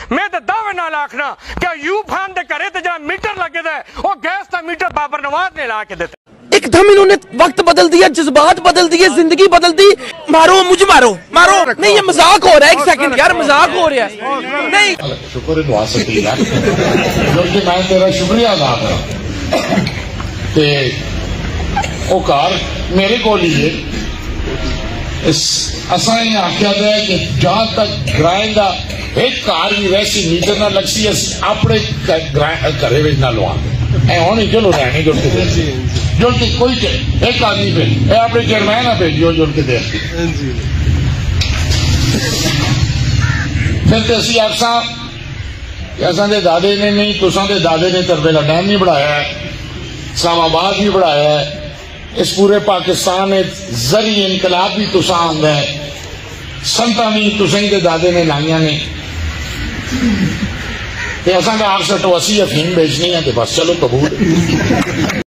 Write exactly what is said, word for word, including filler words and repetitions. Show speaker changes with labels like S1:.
S1: میں تے دعوے نال آکھنا کہ ایوب خان دے گھرے تے جہاں میٹر لگے دا ہے وہ گیس دا میٹر بابر نواز نے لا کے دیتا.
S2: ایک دم انہوں نے وقت بدل دیا, جذبات بدل دیے, زندگی بدل دی. مارو مجھے مارو مارو نہیں, یہ مذاق ہو رہا ہے. ایک سیکنڈ یار, مذاق ہو رہا ہے نہیں.
S3: شکر ہے نواز صاحب یار, کیونکہ میں تیرا شکریہ ادا کرا تے او کار میرے کو لیے اساں یہ آخیا ہے کہ جہاں تک گرائیں دا ایک کار بھی ویسی میٹر نہ لگ سی اپنے گھرے میں نہ لوا اے ہونی چلو رہنے جل کے دے جل کے کوئی ایک آدمی پہ اے اپنے چیئرمین نہ بھیجو جل کے دے. پھر تے اسی آخساں کہ اساں دے دادے نے نہیں تساں دے دادے نے تربیلا ڈیم نہیں بڑھایا ہے, اسلام آباد بھی بڑھایا ہے, اس پورے پاکستان زرعی انقلاب بھی تساں آندا ہے, سنتا بھی تساں دے دادے نے لائیاں نے. تے اساں دا آخ سٹو اسی افہیم بیچنی ہے تے بس چلو قبول.